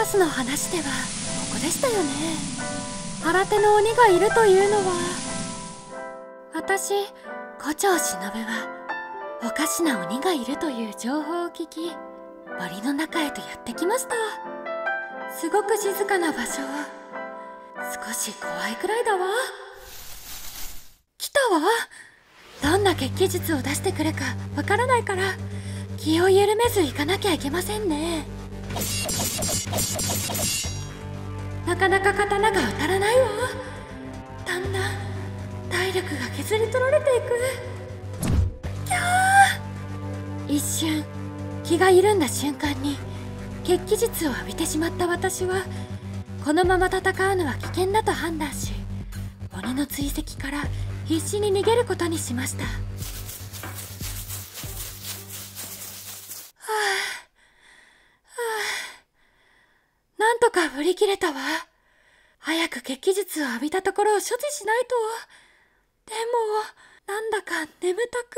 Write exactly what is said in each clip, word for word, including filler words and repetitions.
スの話ではここでしたよね。新手の鬼がいるというのは。私胡蝶忍はおかしな鬼がいるという情報を聞き、森の中へとやってきました。すごく静かな場所、少し怖いくらいだわ。来たわ。どんな血気術を出してくるかわからないから、気を緩めず行かなきゃいけませんね。なかなか刀が当たらないわ。だんだん体力が削り取られていく。キャー。一瞬気が緩んだ瞬間に血気術を浴びてしまった私は、このまま戦うのは危険だと判断し、鬼の追跡から必死に逃げることにしました。はあ、はあ、なんとか振り切れたわ。早く血気術を浴びたところを処置しないと。でもなんだか眠たく。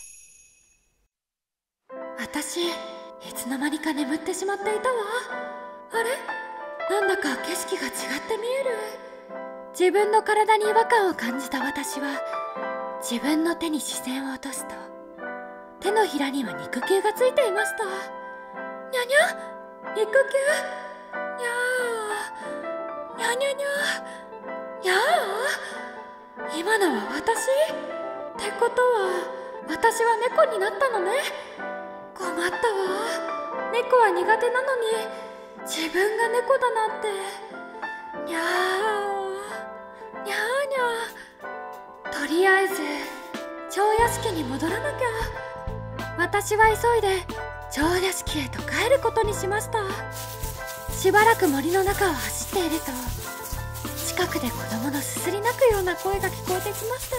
私いつの間にか眠ってしまっていたわ。あれ、なんだか景色が違って見える。自分の体に違和感を感じた私は、自分の手に視線を落とすと、手のひらには肉球がついていました。にゃにゃ、肉球。にゃー、にゃにゃにゃ、にゃー。今のは私ってことは、私は猫になったのね。困ったわ。猫は苦手なのに自分が猫だなんて。にゃー、にゃーにゃー。とりあえず蝶屋敷に戻らなきゃ。私は急いで蝶屋敷へと帰ることにしました。しばらく森の中を走っていると、近くで子供のすすり泣くような声が聞こえてきました。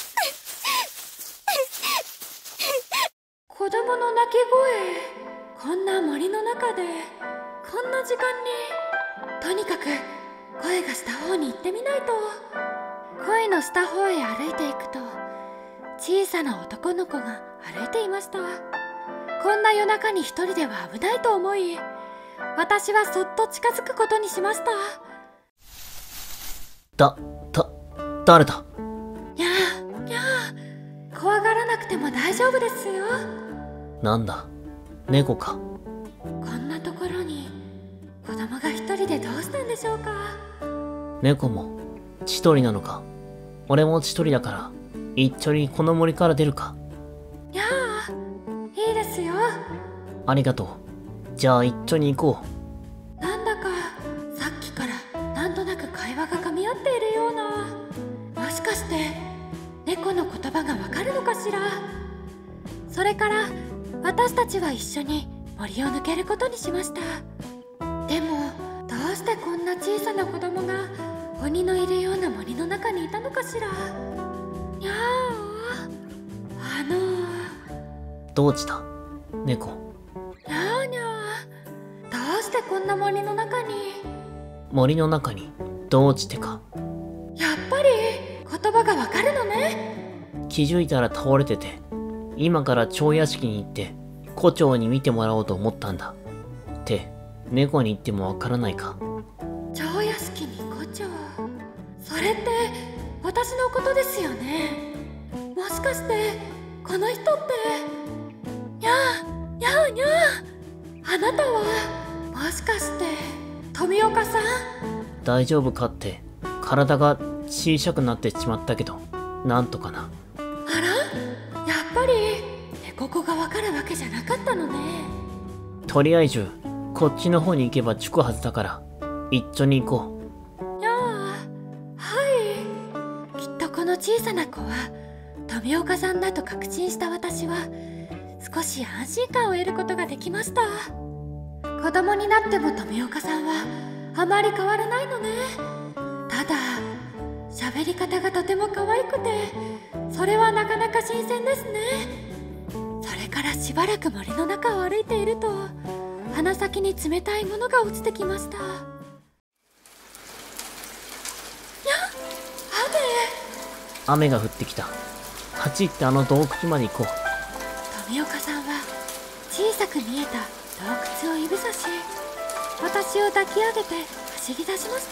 子供の泣き声。こんな森の中でこんな時間に。とにかく声がした方に行ってみないと。声のした方へ歩いていくと、小さな男の子が歩いていました。こんな夜中に一人では危ないと思い、私はそっと近づくことにしました。 だ、だ、誰だ？ にゃーにゃー。怖がらなくても大丈夫ですよ。 なんだ、猫か。 こんなところに子供が一人でどうしたんでしょうか。 猫も千鳥なのか。俺も千鳥だから、一緒にこの森から出るか。 にゃー、いいですよ。 ありがとう。じゃあ一緒に行こう。なんだかさっきからなんとなく会話が噛み合っているような。もしかして猫の言葉がわかるのかしら。それから私たちは一緒に森を抜けることにしました。でもどうしてこんな小さな子供が鬼のいるような森の中にいたのかしら。にゃー、あのー、 どうした猫。 にゃーにゃー。どうしてこんな森の中に。 森の中にどうしてか。 やっぱり言葉がわかるのね。 気づいたら倒れてて、今から蝶屋敷に行って胡蝶に見てもらおうと思ったんだ。って猫に言ってもわからないか。 蝶屋敷に胡蝶。それって私のことですよね。もしかしてこの人って。にゃーにゃーにゃー。あなたはもしかして富岡さん？ 大丈夫かって。体が小さくなってしまったけど、なんとかな。 あら、やっぱり猫子がわかるわけじゃなかったのね。 とりあえずこっちの方に行けば着くはずだから、一緒に行こう。いやあ、はい。きっとこの小さな子は富岡さんだと確信した私は、少し安心感を得ることができました。子供になっても富岡さんはあまり変わらないのね。ただ喋り方がとても可愛くて、それはなかなか新鮮ですね。それからしばらく森の中を歩いていると、鼻先に冷たいものが落ちてきました。やっ、 雨。雨が降ってきた。走ってあの洞窟まで行こう。 富岡さんは小さく見えた洞窟を指さし、 私を抱き上げて走り出しました。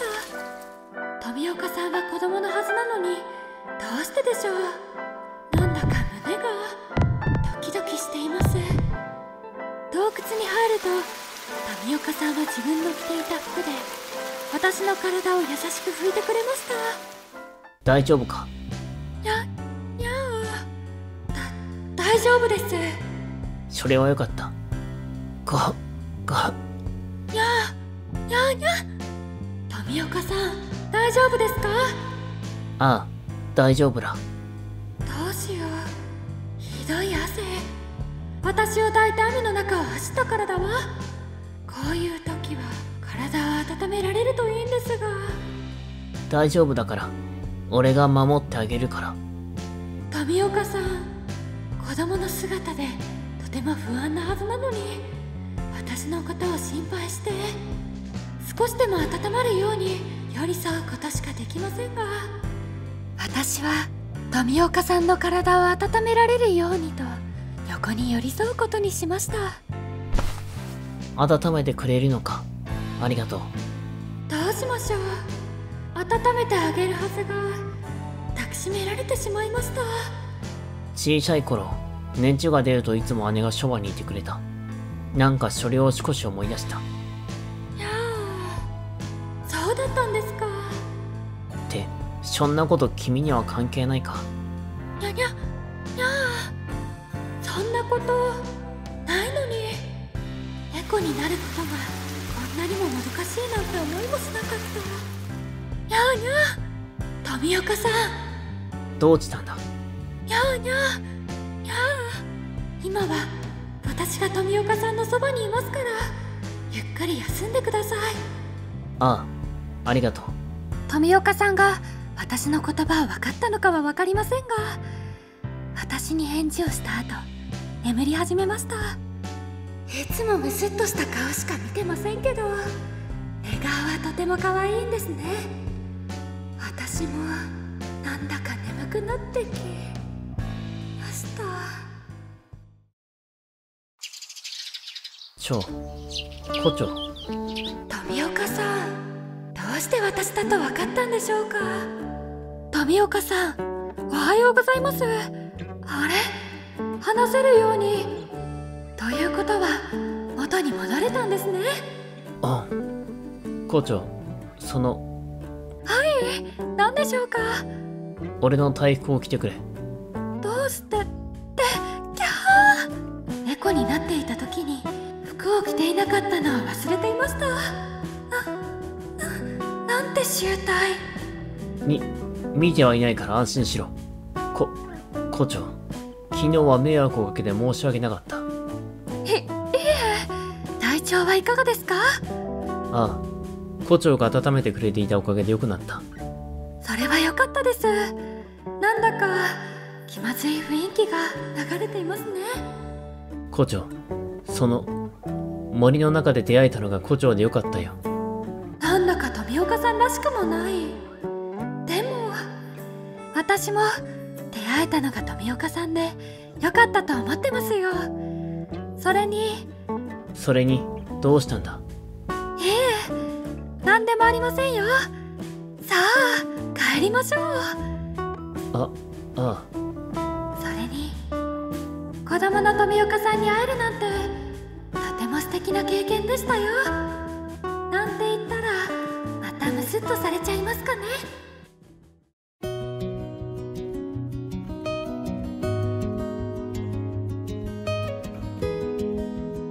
富岡さんは子供のはずなのに、どうしてでしょう。なんだか胸がドキドキしています。洞窟に入ると富岡さんは自分の着ていた服で私の体を優しく拭いてくれました。 大丈夫か？ にゃ、にゃー。だ、大丈夫です。 それはよかった。が、が。 にゃー、にゃーにゃー。富岡さん、大丈夫ですか？ ああ、大丈夫だ。 どうしよう。ひどい汗。私を抱いて雨の中を走ったからだわ。こういう時は体を温められるといいんですが。 大丈夫だから、俺が守ってあげるから。 富岡さん、子供の姿でとても不安なはずなのに、私のことを心配して少しでも温まるように寄り添うことしかできませんが、私は富岡さんの体を温められるようにと横に寄り添うことにしました。 温めてくれるのか。ありがとう。 どうしましょう。温めてあげるはずが抱きしめられてしまいました。 小さい頃、熱が出るといつも姉がそばにいてくれた。なんかそれを少し思い出した。 いやー、そうだったんですか。 って、そんなこと君には関係ないか。 にゃにゃ、にゃー。そんなことないのに。猫になることがこんなにももどかしいなんて思いもしなかった。にゃーにゃー。富岡さん、 どうしたんだ。 にゃーにゃーにゃー。今は私が富岡さんのそばにいますから、ゆっくり休んでください。 ああ、ありがとう。 富岡さんが私の言葉を分かったのかは分かりませんが、私に返事をした後、眠り始めました。いつもムスッとした顔しか見てませんけど、寝顔はとても可愛いんですね。私もなんだか眠くなってきました。 ちょ、胡蝶。 富岡さん、どうして私だと分かったんでしょうか。富岡さん、おはようございます。あれ、話せるように。ということは元に戻れたんですね。 あ、胡蝶、その。 はい、何でしょうか。 俺の大服を着てくれ。 どうしてって、キャー。猫になっていた時に服を着ていなかったのを忘れていました。な、な、なんて醜態。 み、見てはいないから安心しろ。こ、胡蝶、昨日は迷惑をかけて申し訳なかった。 い、いえ、体調はいかがですか。 ああ、胡蝶が温めてくれていたおかげで良くなった。 それは良かったです。なんだか気まずい雰囲気が流れていますね。 胡蝶、その森の中で出会えたのが胡蝶でよかったよ。 なんだか富岡さんらしくもない。でも私も出会えたのが富岡さんでよかったと思ってますよ。それにそれにどうしたんだ。 いえ、何でもありませんよ。さあ帰りましょう。 あ、ああ。それに子供の富岡さんに会えるなんてとても素敵な経験でしたよ。なんて言ったらまたムスッとされちゃいますかね。